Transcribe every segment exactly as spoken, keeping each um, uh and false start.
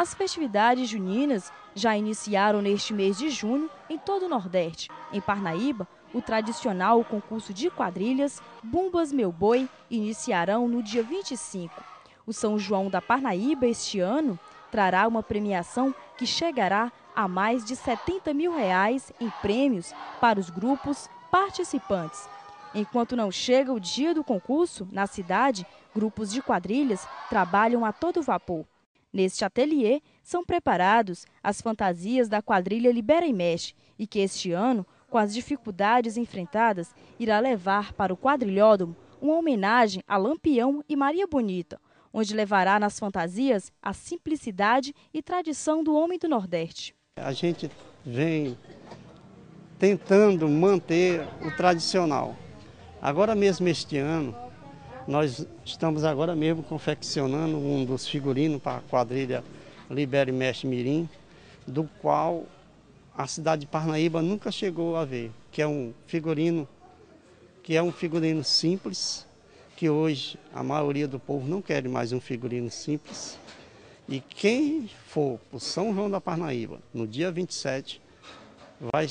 As festividades juninas já iniciaram neste mês de junho em todo o Nordeste. Em Parnaíba, o tradicional concurso de quadrilhas Bumbas Meu Boi iniciarão no dia vinte e cinco. O São João da Parnaíba este ano trará uma premiação que chegará a mais de setenta mil reais em prêmios para os grupos participantes. Enquanto não chega o dia do concurso, na cidade, grupos de quadrilhas trabalham a todo vapor. Neste ateliê, são preparados as fantasias da quadrilha Libera e Mexe e que este ano, com as dificuldades enfrentadas, irá levar para o quadrilhódromo uma homenagem a Lampião e Maria Bonita, onde levará nas fantasias a simplicidade e tradição do homem do Nordeste. A gente vem tentando manter o tradicional. Agora mesmo este ano, nós estamos agora mesmo confeccionando um dos figurinos para a quadrilha Libera e Mexe Mirim, do qual a cidade de Parnaíba nunca chegou a ver, que é um figurino, que é um figurino simples, que hoje a maioria do povo não quer mais um figurino simples. E quem for para o São João da Parnaíba, no dia vinte e sete, vai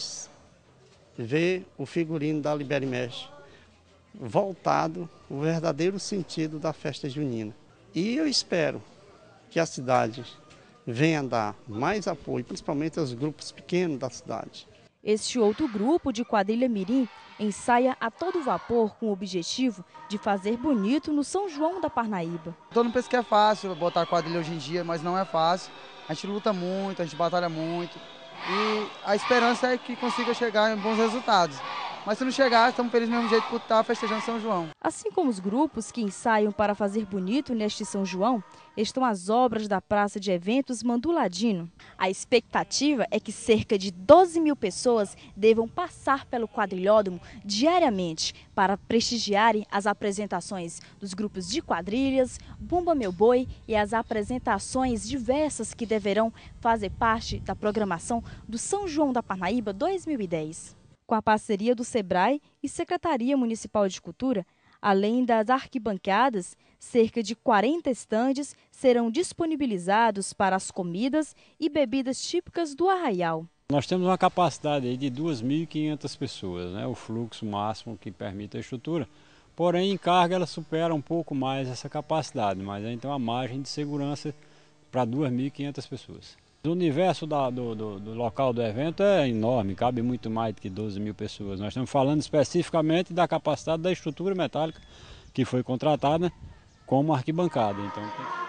ver o figurino da Libera e Mexe voltado o verdadeiro sentido da festa junina. E eu espero que a cidade venha dar mais apoio, principalmente aos grupos pequenos da cidade. Este outro grupo de quadrilha mirim ensaia a todo vapor com o objetivo de fazer bonito no São João da Parnaíba. Todo mundo pensa que é fácil botar quadrilha hoje em dia, mas não é fácil. A gente luta muito, a gente batalha muito e a esperança é que consiga chegar em bons resultados. Mas se não chegar, estamos felizes do mesmo jeito por estar festejando São João. Assim como os grupos que ensaiam para fazer bonito neste São João, estão as obras da Praça de Eventos Manduladino. A expectativa é que cerca de doze mil pessoas devam passar pelo quadrilhódromo diariamente para prestigiarem as apresentações dos grupos de quadrilhas, Bumba Meu Boi e as apresentações diversas que deverão fazer parte da programação do São João da Parnaíba dois mil e dez. Com a parceria do Sebrae e Secretaria Municipal de Cultura, além das arquibancadas, cerca de quarenta estandes serão disponibilizados para as comidas e bebidas típicas do Arraial. Nós temos uma capacidade aí de duas mil e quinhentas pessoas, né, o fluxo máximo que permite a estrutura. Porém, em carga ela supera um pouco mais essa capacidade, mas então a margem de segurança para duas mil e quinhentas pessoas. O universo da, do, do, do local do evento é enorme, cabe muito mais do que doze mil pessoas. Nós estamos falando especificamente da capacidade da estrutura metálica que foi contratada como arquibancada. Então,